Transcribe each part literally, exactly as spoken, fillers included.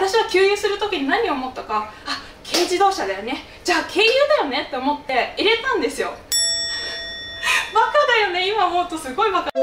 私は給油する時に何を思ったか、あ、軽自動車だよね、じゃあ軽油だよねって思って入れたんですよ。バカだよね、今思うとすごいバカ。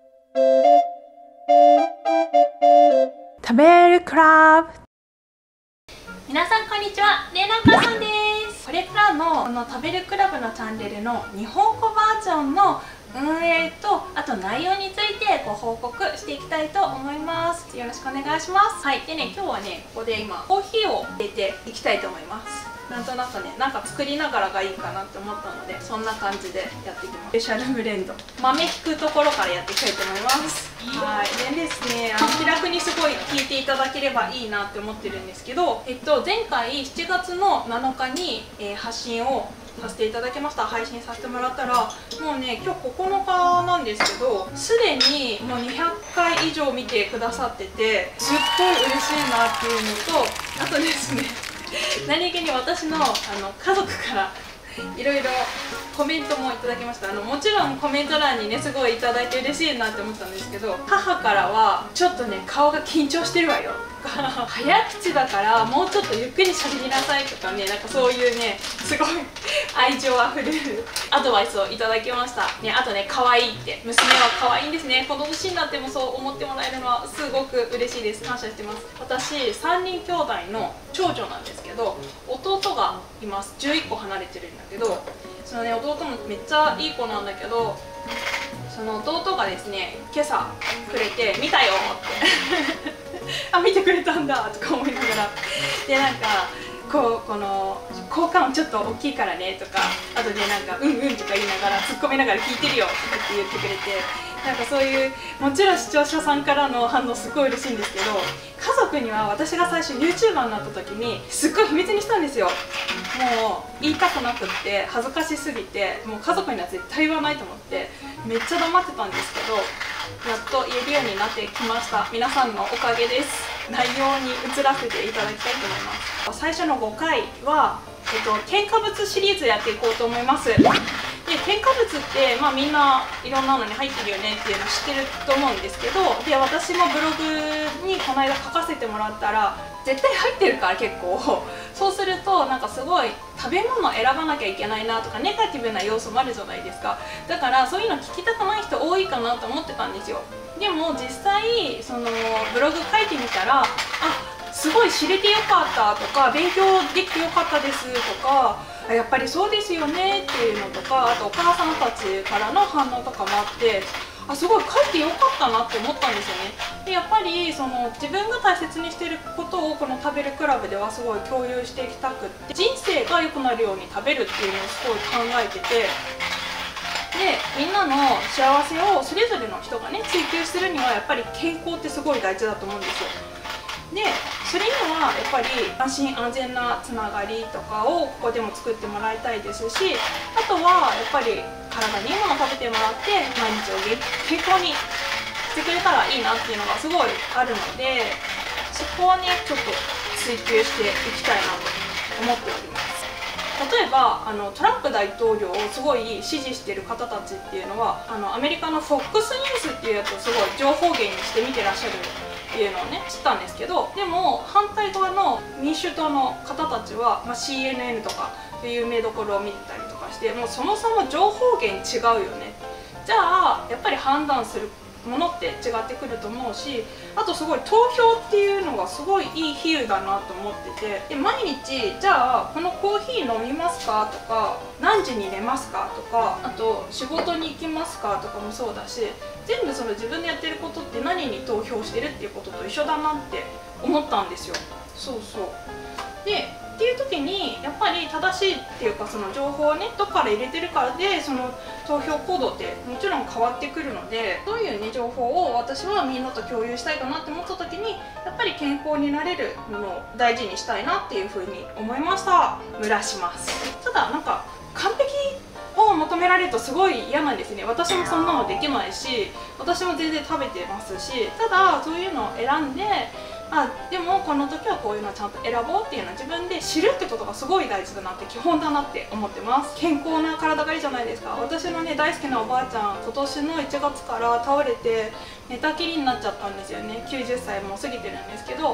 食べるクラブ。皆さんこんにちは、れいなお母さんです。これからのこの食べるクラブのチャンネルの日本語バージョンの運営とあと内容についてご報告していきたいと思います。よろしくお願いします。はい、でね、今日はね、ここで今コーヒーを入れていきたいと思います。なんとなくね、なんか作りながらがいいかなって思ったので、そんな感じでやっていきます。スペシャルブレンド、豆引くところからやっていきたいと思います。はい、でですね、あの気楽にすごい聞いていただければいいなって思ってるんですけど、えっと前回しちがつのなのかに、えー、発信をさせていただきました。配信させてもらったら、もうね、今日ここのかなんですけど、すでにもうにひゃっかい以上見てくださってて、すっごい嬉しいなっていうのと、あとですね何気に私のあの家族からいろいろコメントもいただきました。あのもちろんコメント欄にね、すごいいただいて嬉しいなって思ったんですけど、母からはちょっとね、顔が緊張してるわよとか早口だからもうちょっとゆっくり喋りなさいとかね、なんかそういうね、すごい愛情あふれるアドバイスをいただきましたね。あとね、可愛いって、娘は可愛いんですね。この年になってもそう思ってもらえるのはすごく嬉しいです。感謝してます。私さんにん兄弟の長女なんですけど、弟がいます。じゅういっこ離れてるんだけど、そのね、弟もめっちゃいい子なんだけど、その弟がですね、今朝くれて見たよってあ、見てくれたんだとか思いながら、でなんかこう、この効果音ちょっと大きいからねとか、あとね、なんかうんうんとか言いながら突っ込みながら聞いてるよとかって言ってくれて、なんかそういう、もちろん視聴者さんからの反応すごい嬉しいんですけど、家族には私が最初 ユーチューバー になった時にすっごい秘密にしたんですよ。もう言いたくなくって恥ずかしすぎて、もう家族には絶対言わないと思ってめっちゃ黙ってたんですけど、やっと言えるようになってきました。皆さんのおかげです。内容に移らせていただきたいと思います。最初のごかいは、えっと、添加物シリーズやっていこうと思います。で、添加物って、まあ、みんないろんなのに入ってるよねっていうの知ってると思うんですけど、で私もブログにこの間書かせてもらったら絶対入ってるから、結構そうするとなんかすごい食べ物選ばなきゃいけないなとかネガティブな要素もあるじゃないですか。だからそういうの聞きたくない人多いかなと思ってたんですよ。でも実際そのブログ書いてみたら、あ、すごい知れてよかったとか、勉強できてよかったですとか、やっぱりそうですよねっていうのとか、あとお母さんたちからの反応とかもあって、あ、すごい書いてよかったなって思ったんですよね。でやっぱりその自分が大切にしていることをこの食べるクラブではすごい共有していきたくって、人生が良くなるように食べるっていうのをすごい考えてて、でみんなの幸せをそれぞれの人がね追求するにはやっぱり健康ってすごい大事だと思うんですよ。でそれにはやっぱり安心安全なつながりとかをここでも作ってもらいたいですし、あとはやっぱり体にいいものを食べてもらって毎日を健康にしてくれたらいいなっていうのがすごいあるので、そこはねちょっと追求していきたいなと思っております。例えばあのトランプ大統領をすごい支持している方たちっていうのは、あのアメリカの フォックス ニュースっていうやつをすごい情報源にして見てらっしゃるっていうのをね知ったんですけど、でも反対側の民主党の方たちは、まあ、シーエヌエヌ とか有名どころを見てたりとかして、もうそもそも情報源違うよね。じゃあやっぱり判断するものって違ってくると思うし、あとすごい投票っていうのがすごいいい比喩だなと思ってて、で毎日じゃあこのコーヒー飲みますかとか、何時に寝ますかとか、あと仕事に行きますかとかもそうだし、全部その自分でやってることって何に投票してるっていうことと一緒だなって思ったんですよ。そうそうでっていう時にやっぱり正しいっていうか、その情報をねどっから入れてるからでその投票行動ってもちろん変わってくるので、どういうね情報を私はみんなと共有したいかなって思った時に、やっぱり健康になれるものを大事にしたいなっていうふうに思いました。蒸らします。ただなんか完璧を求められるとすごい嫌なんですね。私もそんなのできないし、私も全然食べてますし、ただそういうのを選んで、あ、でもこの時はこういうのをちゃんと選ぼうっていうのを自分で知るってことがすごい大事だなって、基本だなって思ってます。健康な体がいいじゃないですか。私のね大好きなおばあちゃん、今年のいちがつから倒れて寝たきりになっちゃったんですよね。きゅうじゅっさいも過ぎてるんですけど、で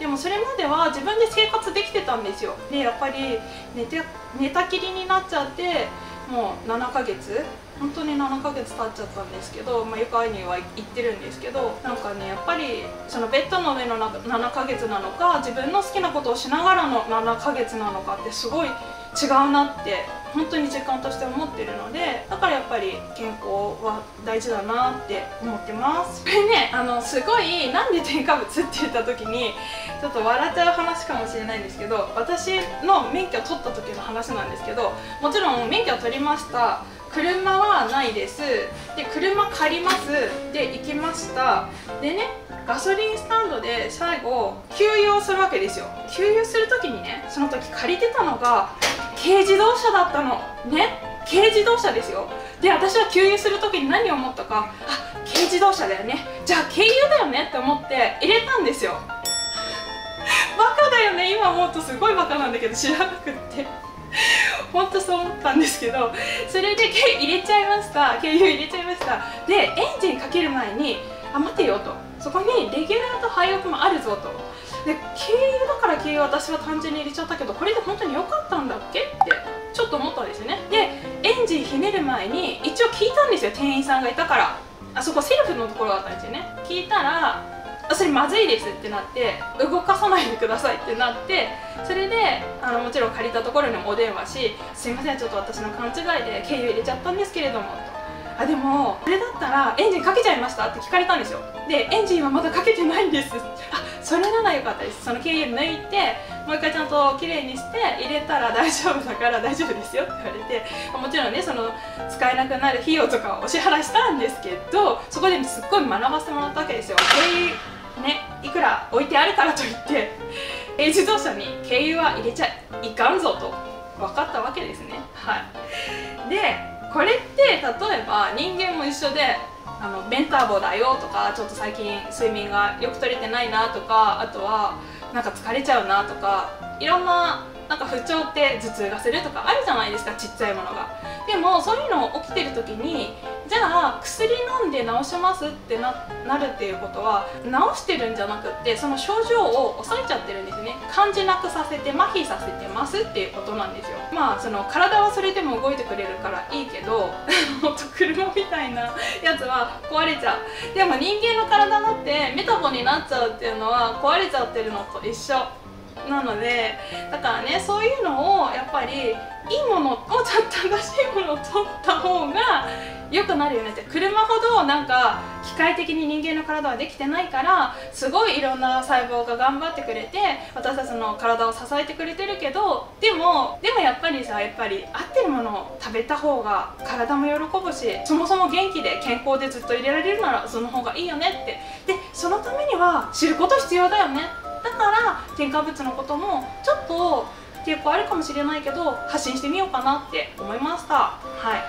でもそれまでは自分で生活できてたんですよ。でやっぱり寝て寝たきりになっちゃって、もうななかげつ、本当にななかげつ経っちゃったんですけど、まあ、よく会いには行ってるんですけど、なんかねやっぱりそのベッドの上のななかげつなのか、自分の好きなことをしながらのななかげつなのかってすごい違うなって本当に実感として思ってるので、だからやっぱり健康は大事だなって思ってます。これね、あのすごいなんで添加物って言った時にちょっと笑っちゃう話かもしれないんですけど、私の免許を取った時の話なんですけど、もちろん免許を取りました、車はないです、で車借ります、で行きました。でね、ガソリンスタンドで最後給油をするわけですよ。給油する時にね、その時借りてたのが軽自動車だったのね。軽自動車ですよ。で私は給油する時に何を思ったか、あ、軽自動車だよね、じゃあ軽油だよねって思って入れたんですよ。バカだよね、今思うとすごいバカなんだけど、知らなくって本当そう思ったんですけど、それで入れちゃいました、軽油入れちゃいました。でエンジンかける前に、あ、待てよと、そこにレギュラーと廃屋もあるぞと。で軽油だから軽油私は単純に入れちゃったけど、これで本当に良かったんだっけってちょっと思ったんですよね。でエンジンひねる前に一応聞いたんですよ、店員さんがいたから。あそこセルフのところだったんですよね。聞いたら、あ、それまずいですってなって、動かさないでくださいってなって、それであのもちろん借りたところにもお電話し、すいませんちょっと私の勘違いで軽油入れちゃったんですけれどもと。あ、でもこれだったらエンジンかけちゃいましたって聞かれたんですよ。でエンジンはまだかけてないんです。あ、それならよかったです。その軽油抜いてもう一回ちゃんときれいにして入れたら大丈夫だから大丈夫ですよって言われて、もちろんねその使えなくなる費用とかをお支払いしたんですけど、そこですっごい学ばせてもらったわけですよ。軽油ね、いくら置いてあるからといって軽自動車に軽油は入れちゃいかんぞと分かったわけですね。はい。でこれって例えば人間も一緒で、あのメンターボだよとか、ちょっと最近睡眠がよく取れてないなとか、あとはなんか疲れちゃうなとか、いろんななんか不調って頭痛がするとかあるじゃないですか、ちっちゃいものが。でもそういうの起きてる時に、じゃあ薬飲んで治しますってななるっていうことは、治してるんじゃなくってその症状を抑えちゃってるんですね。感じなくさせて麻痺させてますっていうことなんですよ。まあその体はそれでも動いてくれるからいいけどもっと車みたいなやつは壊れちゃう。でも人間の体だってメタボになっちゃうっていうのは壊れちゃってるのと一緒なので、だからね、そういうのをやっぱりいいものをちゃんと正しいものを取った方が良くなるよねって。車ほどなんか機械的に人間の体はできてないから、すごいいろんな細胞が頑張ってくれて私たちの体を支えてくれてるけど、でもでもやっぱりさ、やっぱり合ってるものを食べた方が体も喜ぶし、そもそも元気で健康でずっと入れられるならその方がいいよねって。でそのためには知ること必要だよね。だから添加物のこともちょっと抵抗あるかもしれないけど発信してみようかなって思いました。はい、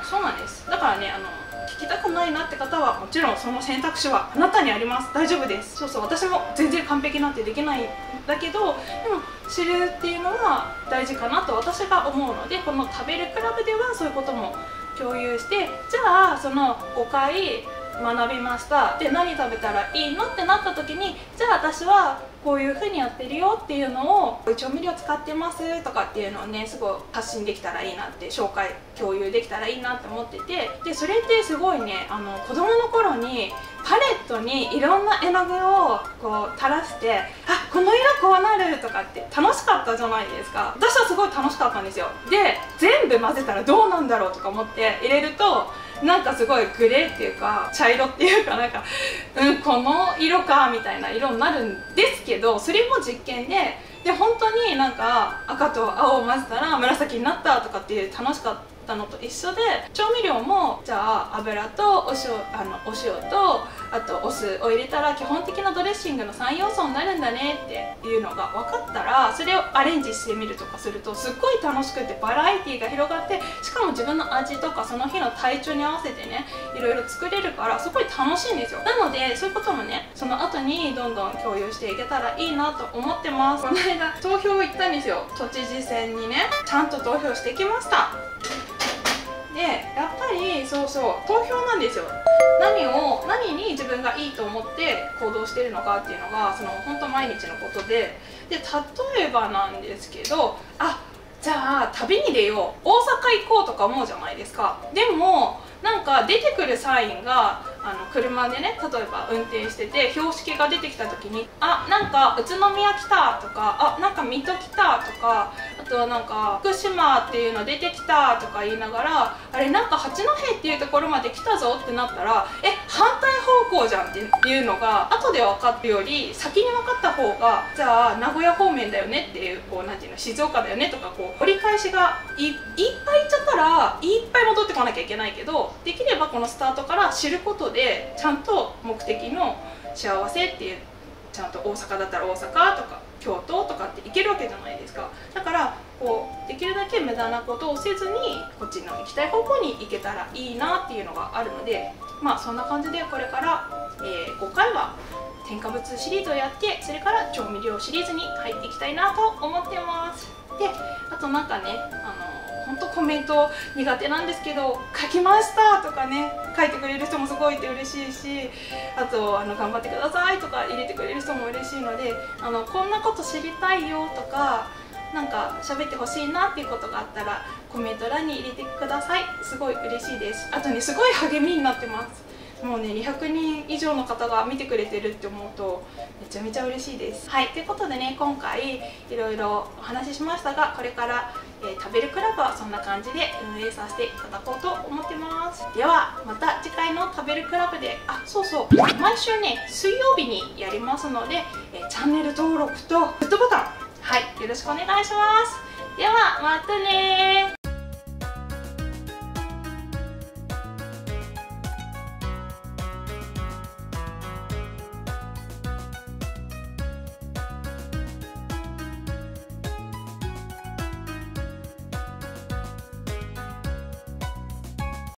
そうなんです。だからね、あの聞きたくないなって方はもちろんその選択肢はあなたにあります。大丈夫です。そうそう、私も全然完璧なんてできないんだけど、でも知るっていうのは大事かなと私が思うので、この食べるクラブではそういうことも共有して、じゃあそのごかい学びました、で何食べたらいいのってなった時に、じゃあ私はこういう風にやってるよっていうのを、調味料使ってますとかっていうのをね、すごい発信できたらいいなって、紹介共有できたらいいなって思ってて、でそれってすごいね、あの子供の頃にパレットにいろんな絵の具をこう垂らして、あ、この色こうなるとかって楽しかったじゃないですか。私はすごい楽しかったんですよ。で全部混ぜたらどうなんだろうとか思って入れると、なんかすごいグレーっていうか茶色っていうか、なんかうんこの色かみたいな色になるんですけど、それも実験で、で本当になんか赤と青を混ぜたら紫になったとかっていう楽しかったのと一緒で、調味料もじゃあ油とお塩、あのお塩とあとお酢を入れたら基本的なドレッシングのさん要素になるんだねっていうのが分かったら、それをアレンジしてみるとかするとすっごい楽しくて、バラエティーが広がって、しかも自分の味とかその日の体調に合わせてね、いろいろ作れるからすごい楽しいんですよ。なのでそういうこともね、その後にどんどん共有していけたらいいなと思ってます。この間投票行ったんですよ、都知事選にね。ちゃんと投票してきました。 でやっぱりそうそう投票なんですよ。何を何に自分がいいと思って行動してるのかっていうのがその本当毎日のことで、で例えばなんですけど、あ、じゃあ旅に出よう、大阪行こうとか思うじゃないですか。でもなんか出てくるサインがあの車でね、例えば運転してて標識が出てきた時に、あ、なんか宇都宮来たとか、あ、なんか水戸来たとか、あとはなんか福島っていうの出てきたとか言いながら、あれなんか八戸っていうところまで来たぞってなったら、え、反対方向じゃんっていうのが後で分かったより先に分かった方が、じゃあ名古屋方面だよねっていう、こうなんていうの、静岡だよねとか、こう折り返しが い, いっぱい行っちゃったらいっぱい戻ってこなきゃいけないけど、できればこのスタートから知ることでちゃんと目的の幸せっていう、ちゃんと大阪だったら大阪とか京都とかって行けるわけじゃないですか。だからこうできるだけ無駄なことをせずにこっちの行きたい方向に行けたらいいなっていうのがあるので、まあそんな感じでこれから、えー、ごかいは添加物シリーズをやって、それから調味料シリーズに入っていきたいなと思ってます。であとなんかね、あの本当コメント苦手なんですけど、書きましたとかね、書いてくれる人もすごいって嬉しいし、あとあの頑張ってくださいとか入れてくれる人も嬉しいので、あのこんなこと知りたいよとか、なんか喋ってほしいなっていうことがあったらコメント欄に入れてください。すごい嬉しいです。あとね、すごい励みになってます。もうね、にひゃくにん以上の方が見てくれてるって思うとめちゃめちゃ嬉しいです。はい、ということでね、今回いろいろお話ししましたが、これから、えー、食べるクラブはそんな感じで運営させていただこうと思ってます。ではまた次回の食べるクラブで、あ、そうそう、毎週ね水曜日にやりますので、えー、チャンネル登録とグッドボタン、はい、よろしくお願いします。ではまたねー。